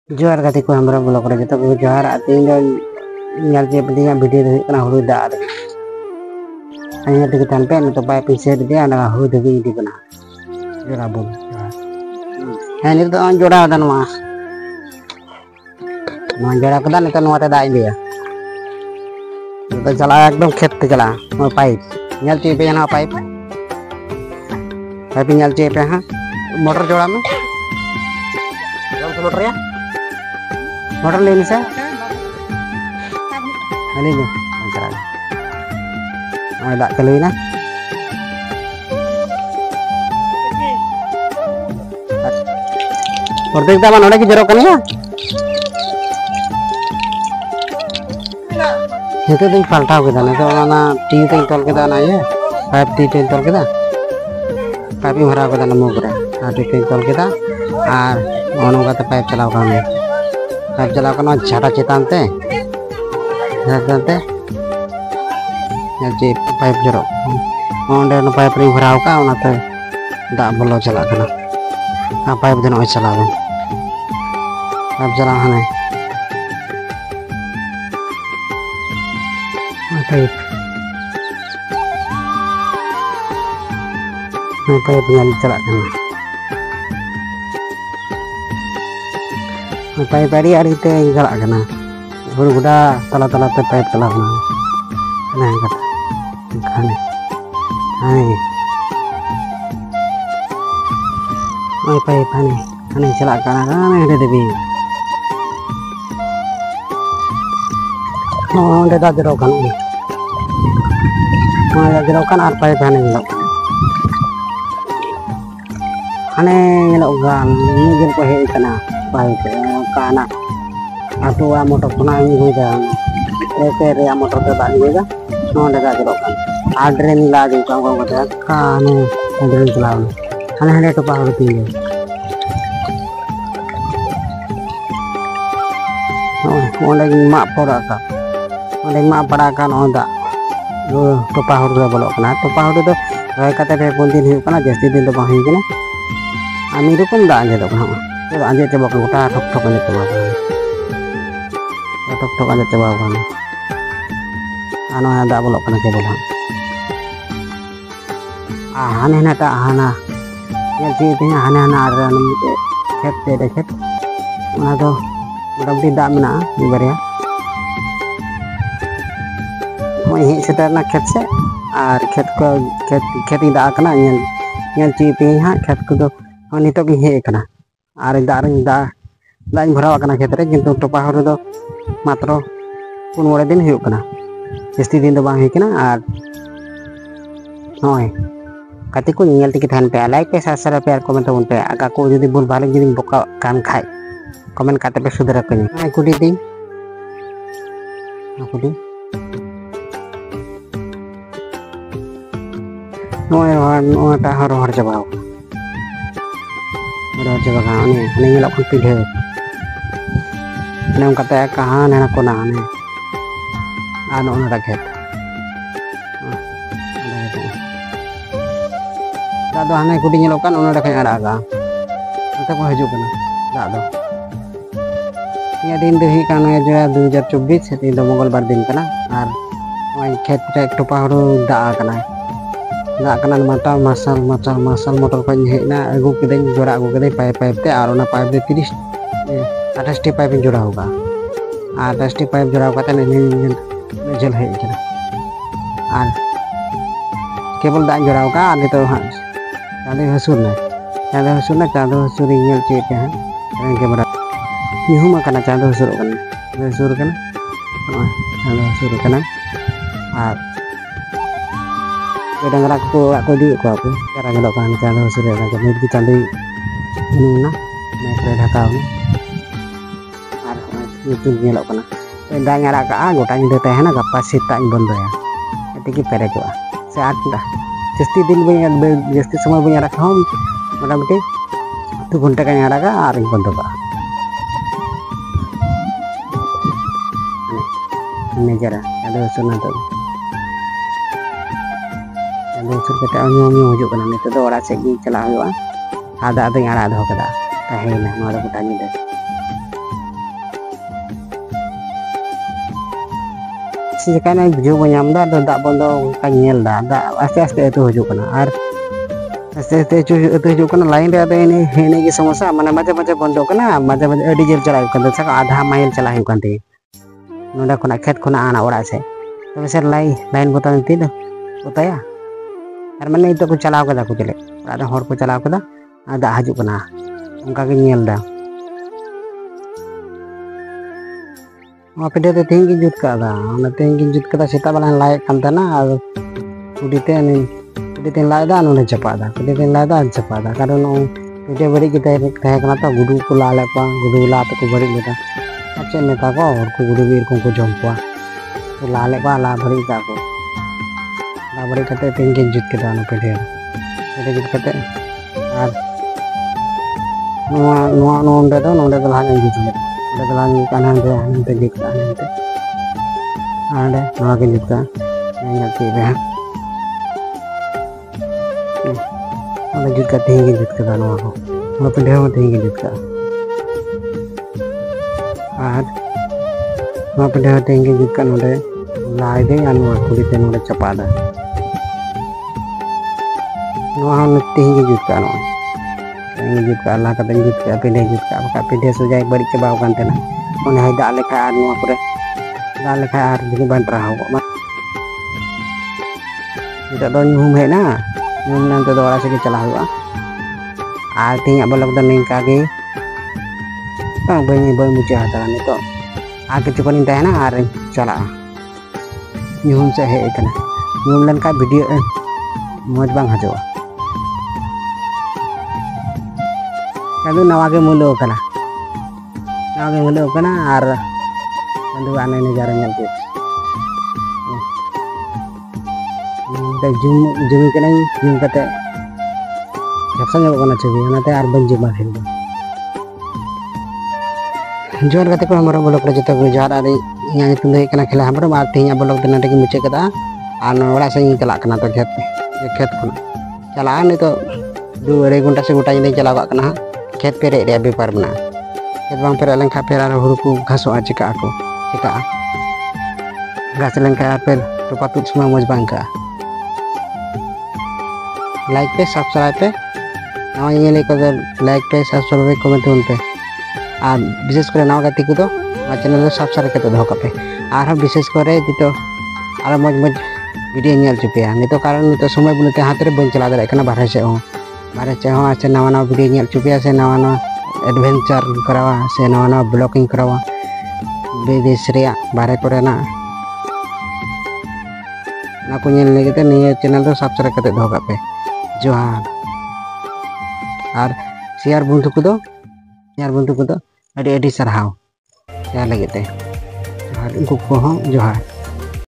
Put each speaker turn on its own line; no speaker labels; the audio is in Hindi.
जोहार गाती को हमरा ब्लॉग रे जतो को जोहार आतीन दो nyal je penting वीडियो रे kana hulu da ade anya te tan pe to pai pise de ana hu de bi di kana jora bol ha ni to on jora dan ma jora kada ni to no te da india to chala ekdom khet te chala mo pipe nyal che pe na pipe nyal che pe ha motor jora में motor ya motor ले से ini nih caranya ada kali na order kita mana lagi jeruk kan ya itu tuh paltau kita nih kalau mana T tol kita ना ya pipe T tol kita pipe भरा kita नमो करे टी tol kita और ono kata pipe चलाओ kan pipe चलाओ kan झाटा चेतान ते जानते जे पाइप जरो ओंडे न पाइप रे भराव का ओनाते दा बोलो चला कना आ पाइप देन ओय चला दे अब चला हने पाइप nyali चला कना पाइप ari te चला कना गुड़ गुड़ा तला तला ते पाइप चला ना नहीं कटा खाने हाय ओए पाइप खाने चला कना खाने दे देबी ओंडे दा जरो kan दा जरो kan ar पाइप खाने लो खाने लो गान ni jel ko he kana pipe kana atau motor pernah ini juga area motor terbang juga non ada jero kan adren lagi kamu kata kan adren jalan aneh itu paham tinggi oh lagi mak pada kan onda to pahur dua bolok kena to pahur itu kata pe pun din hiu kana jasti din to bang hiu kana ami itu pun dah aja to kana aja coba kita tok aja coba tok aja coba kan ano ada bolok kena ke bola aneh na ta ana ya ji tanya aneh ada anu khet mana to mudah tidak mena ibar ya mau hi setar na khet se ar khet tidak kena nyal ji pe ha khet ko do nitok gi he kana ar dañ भराव kana khet re kintu topa hor do matro pun mole din hiuk kana jasti din do bang hikena ar hoy kati ko nyel tiki than pe like pe subscribe pe comment tabun pe aga ko jodi bul bhale jodi boka kan khai comment kate pe sudara kani ai kudi din kudi noy ta hor jabaw kan ini nyelok ku pidhe nem kata kahan na ko na ne ano na rakhet da do hane kudi nyelokan ona rakhay ada aga anta ko haju kana da do ya din de hi kana ja 2024 seti do mongolbar din kana ar oi khet re topa horu da kana mata masal motor ko hejna agu kideng jora agu kideng pipe te ar ona pipe de 30 28 T pipe जोड़ा होगा 28 टी पाइप जोड़ा होगा तने जल है इतना और केबल दान जोड़ा होगा आगे तो हाँ चांदे हसूर ना चांदे हसूर इंगल चेप है रंग के बड़ा निहु मा कना चांदे हसूर कना चांदे हसूर कना और डंगरा को दी को aku cara ngelok kan Chande हसूर का jadi di Chande ini na मैं ढका हूं itu nyelok kana dah nyara ka gota nyide teh na gapa sita bondo ya etiki perejoa saat dah jasti din punya jasti semua punya rak hom motamoti 1 घंटा का nyara ka ar bondo ka ini jara ada sunna to ada sur kata nyomi hujuk kana nitu do ora segi chala huyuga ada nyara do kada tahena ma do gota nyide से चिकाना बुझे बन दा बंद का दा आस्ते आस्ते अतु हजूकना और आस्ते आस्ते अतु हजूकना लाइन रे इने की समस्या माने माजे माजे बंदो कना माजे माजे अडी जेल चला सका आधा माइल चला नोडा खोना खेत खोना आना ओड़ा से तब सर लाइन बोतल ती दो बताया और माने इतो को चलाव कदा को चले ओड़ा हर को चलाव कदा दा हजूकना उनका के नेल दा पिठे तेहन की जुत का तेहन की जुत का सेता बेला लाए काना कुटी लादा नोड़े चपादा कुटी लादा चपादा कारण पिठे बड़ी की तहकना तो गुडू को ला लेपा गुडू ला तो बड़ी लेता चे मेता को और को गुडू भी को जम पा तो ला लेपा ला बड़ी का को ला बड़ी कते तेहन की जुत के पिठे जुत कते और नोंडे तो लागे जुत ले लगी काना दे जुत का आडे नवा के जुत का नहीं आती है जुत का तेहन की जुत का नवा को पिठे में तेहन की जुत का और नवा पिठे में तेहन की जुत का नोडे लाए दे और नवा कुड़ी ते नोडे चपादा नवा तेहन की जुत का नवा जुत का अल्लाह का जुत का पिठे जुत का बका पिठे सुजाय बड़ी चबाव कान तेना उन्हें है दा लेखा और नवा करे दा लेखा और दिन बन रहा हो नितो दो ᱧᱩᱦᱩᱢ हेना ᱧᱩᱦᱩᱢ नंते दो ओड़ा से चला हुआ और तीन ब्लॉग दो निंका के बई मुझे हता नितो आ किछु को तहना और चला ᱧᱩᱦᱩᱢ से हे कना ᱧᱩᱦᱩम लन का वीडियो मौज बांग हजोआ कदू नवा के मुलो कना और कदू आने नजारा नेल के जुम कना जुम कते झपसा ᱧᱮᱞᱚᱜ छवि ओनाते और बन जुमा फिर जोर कते को हमरो ब्लॉग रे जतो जोहार और इया नितुम दे कना खेला हमरो बात तेया ब्लॉग दना के मुचे कदा और ओड़ा से चला कना तो खेत को चला नितो 2 घंटा से गोटा दिन चला कना खेत पेरे रे बेपार बना खेत बांग पेरे लेन खा पेरा हुरु को घासो चिका घास लेन खा पेर तो पातुत सुमा मज बांग का लाइक पे सब्सक्राइब पे नवा ये को लाइक पे सब्सक्राइब कमेंट पे और विशेष कर नवा गति को चैनल सब्सक्राइब करते दो पे और विशेष कर तो और मज मज वीडियो नेल चुपिया नितो कारण नितो समय बुनते हाथ रे बन चला दारे बाहर से अच्छा नवा नवा वीडियो नेल चुपिया से नवा नवा एडवेंचर करावा से नवा नवा ब्लॉगिंग करावा विदेश रे बारे कोरेना ना को नेल लेगे निये चैनल तो सब्सक्राइब करते दो पे जोहार और शेयर बंधु को अडी अडी सरहाव शेयर लगे जोहार उनको को जोहार।